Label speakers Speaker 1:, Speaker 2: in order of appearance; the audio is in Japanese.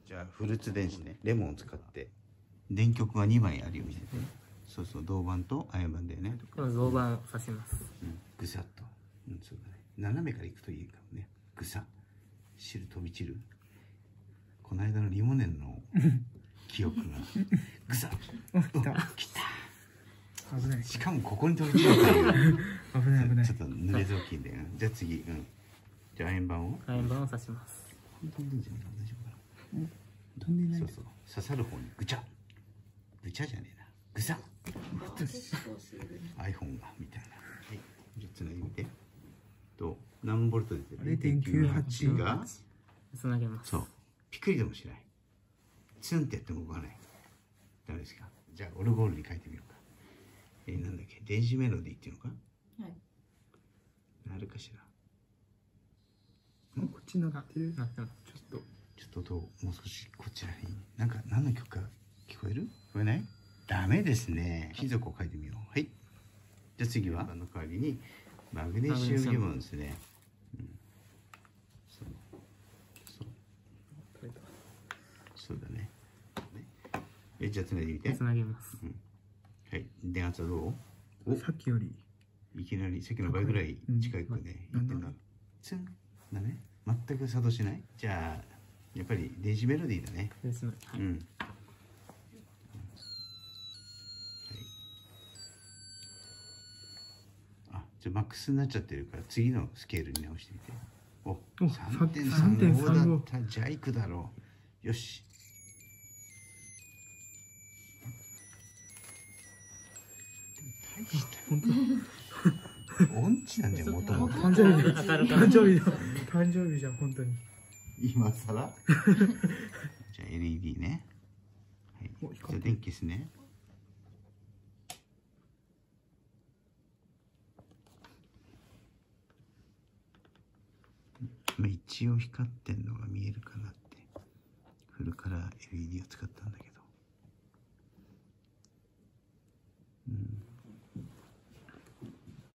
Speaker 1: じゃあフルーツ電子ね、レモンを使って電極が2枚あるようにして、そうそう、銅板と亜鉛板だよね。
Speaker 2: この銅板を刺します。
Speaker 1: ぐさっと、そうだね、斜めからいくといいかもね。ぐさ、汁飛び散る。この間のリモネンの記憶がぐさっ、きた。
Speaker 3: 危ない。
Speaker 1: しかもここに飛び散るから
Speaker 3: 危ない危ない。
Speaker 1: ちょっと濡れ雑巾で、じゃあ次、じゃあ亜鉛板を
Speaker 2: 亜鉛板を刺します。
Speaker 1: 本当にいいんじゃないかな、大丈夫かな。
Speaker 3: 飛んでない。
Speaker 1: そうそう、刺さる方にぐちゃ、ぐちゃじゃねえな、ぐさっ、iPhone がみたいな。はい、じゃあつなぎ見て。と何ボルト出てる？
Speaker 3: 0.98
Speaker 1: が
Speaker 2: つなげます。
Speaker 1: そう、ピクリでもしない。ツンってやっても動かない。ダメですか？じゃあオルゴールに書いてみようか。なんだっけ、電子メロディーっていうのか？
Speaker 4: はい。
Speaker 1: なるかしら。
Speaker 3: こっちになってる。
Speaker 2: なってます。
Speaker 1: ちょっともう少しこちらに。なんか何の曲か聞こえる？聞こえない？ダメですね。貴族を書いてみよう。はい。じゃあ次はの代わりにマグネシウムリボンですね。そうだね。じゃあつないでみて。
Speaker 2: つなげます。
Speaker 1: はい。電圧はどう？
Speaker 3: さっきより
Speaker 1: いきなりさっきの倍ぐらい近くね、いってんだ。ツンだね。全く作動しない。じゃあやっぱり電子メロディーだね。
Speaker 2: ですね。はい。
Speaker 1: じゃあマックスになっちゃってるから次のスケールに直してみて。お、
Speaker 3: 3.35
Speaker 1: 3.35だった。じゃあいくだろう。よし。大した音痴なんじゃん、もともと。
Speaker 3: 誕生日じゃん本当に。
Speaker 1: 今更じゃあ LED ね。はい。じゃあ電気ですね。一応光ってんのが見えるかなってフルカラー LED を使ったんだけど。